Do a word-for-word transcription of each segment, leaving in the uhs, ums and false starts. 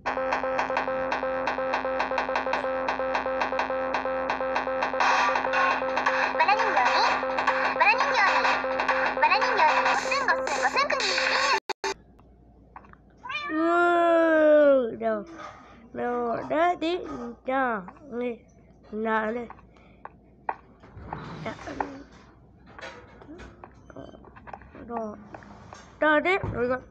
No, no, that is no, no, no, no, no, that we got.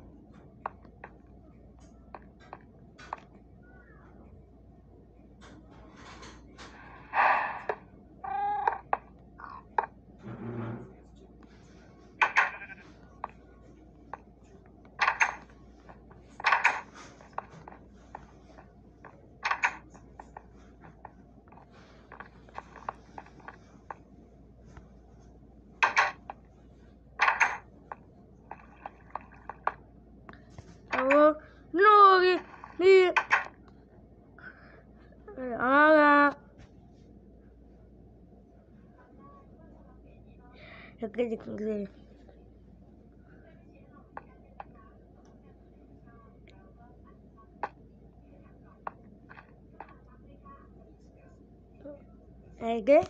Oh, no, he, he, ah, okay, okay. Okay,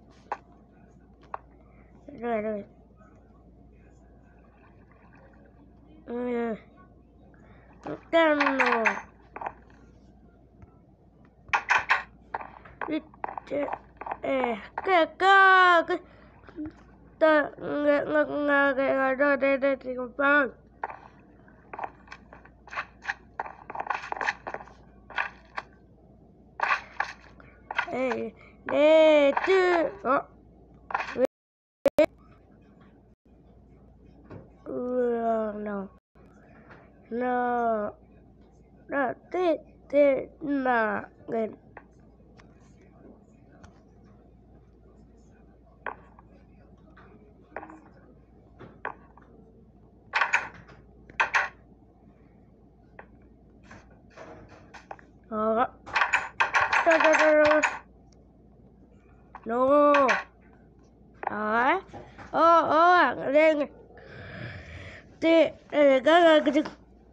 rồi rồi. Ừ. Cano. Eh, cái cái cái ta ngờ ngờ ngờ cái cái đó đây đây thì không phải. Eh, eh, tu. Oh. No, no, no, te, te, no, good. Oh, da, da, da, da. No, ah, oh, oh, then, te, eh, gaga, gaga.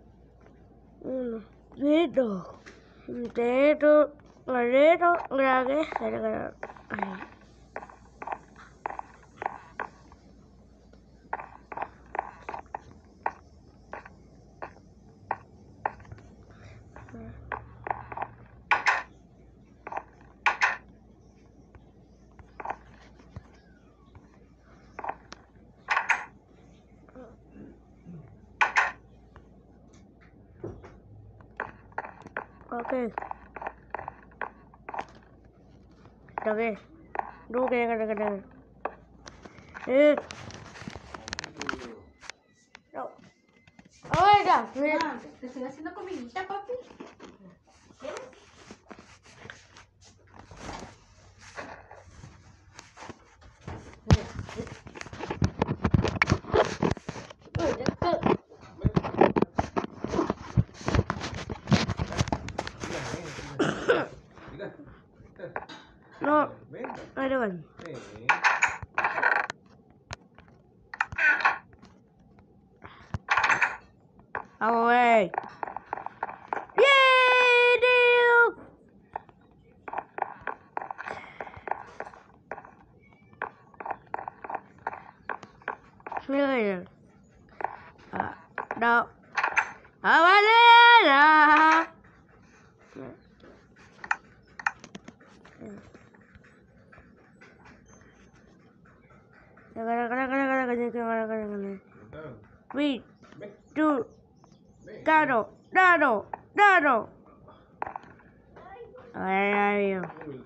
Dedo, dedo, dedo, grave, grave. Okay. Okay. Do que que que que. Eh. No. Oiga, Ah, te estoy haciendo comidita, papi. ¿Quieres? no, I don't. Away. Yay, deal. Really? Ah, no. Avalera. Three, two, dado, dado, dado. Where are you?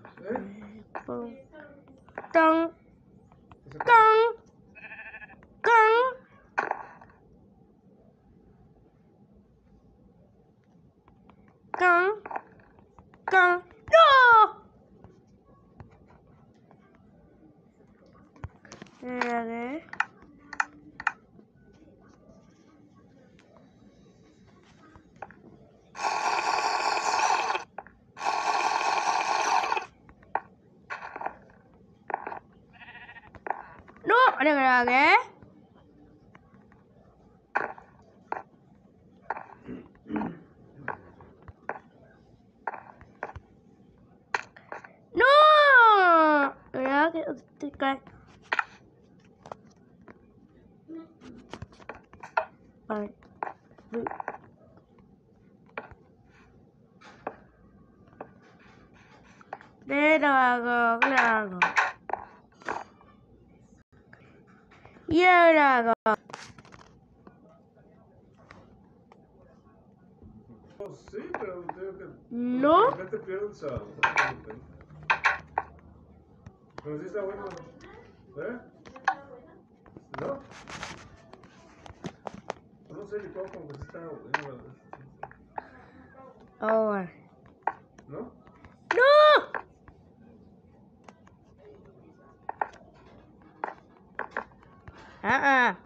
Tung, tung, tung. Tung, tung, no! There. No, ada lagi. cái Rồi. Đây là gò, cái là gò. Đây là gò. Sí, pero tengo que... No. ¿Por qué te pierdes a...? Pero sí está bueno. ¿Eh? ¿No? No sé, licuado como que sí está bueno. Oh. ¿No? No. À à.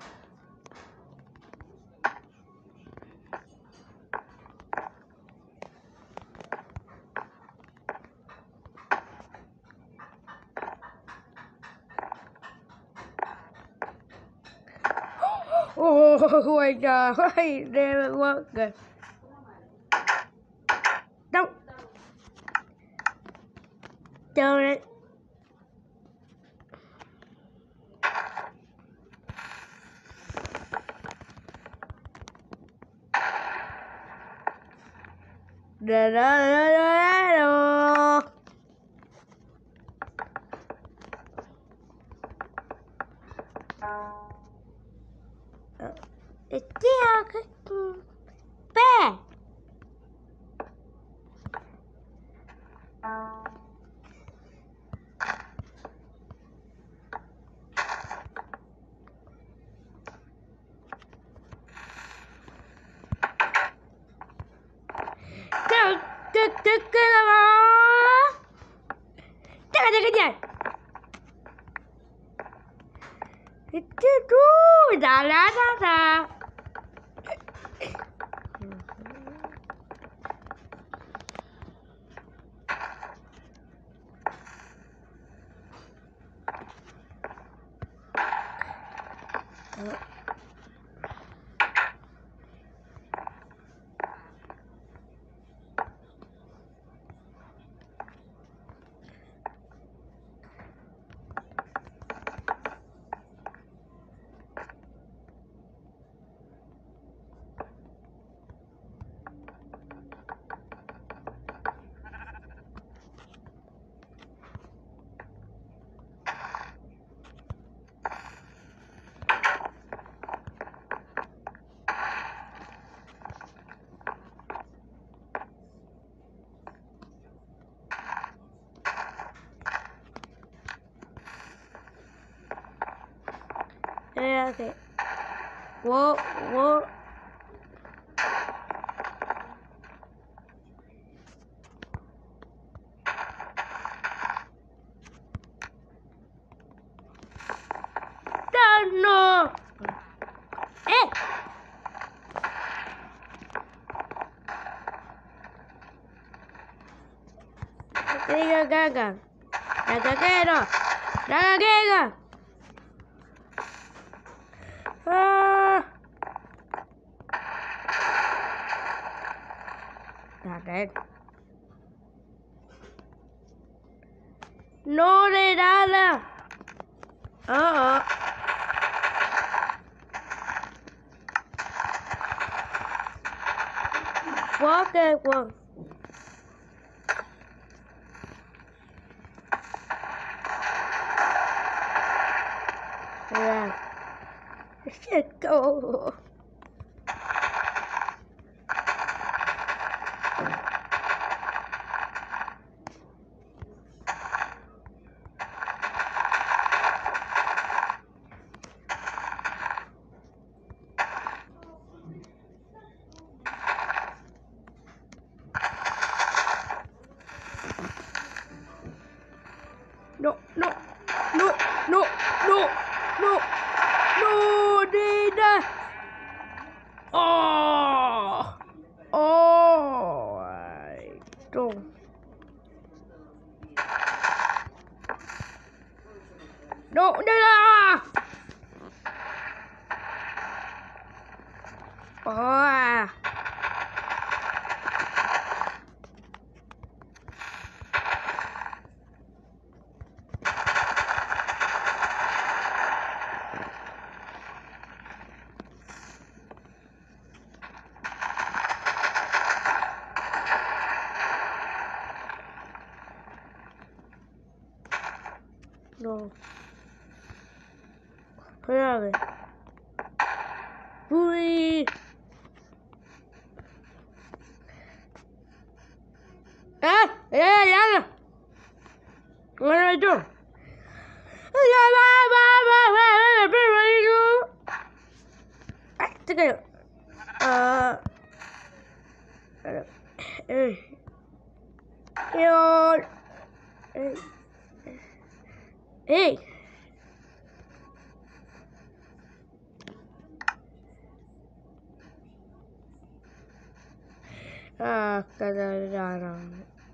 Oh my god, why never work good. Don't. Don't it. Da da da da da. It's there. Bear. Cái cái cái cái Chắc là cái gì? Cái cái đu da la da da. Okay. Whoa, whoa. No. Eh. Gaga gaga. Gaga gaga. Gaga gaga. Ah. Not dead. No de nada. Uh-oh. Walk it, walk. Yeah. Shit, go. No, no, no, no, no, no, no, Dina. Oh, oh, I don't. No, Dina. Oh. Cuidado. Uy. Ah, ya, ya, ya. Bueno, tú. Ya va, va, va, va, va, Ay, te cayó. Ah. Eh. Yo. Eh. Hey. Ah, carajo.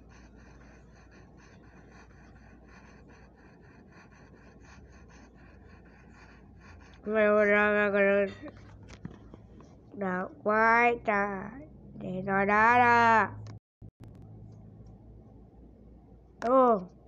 Me voy a agarrar la guaita de dorada. Oh.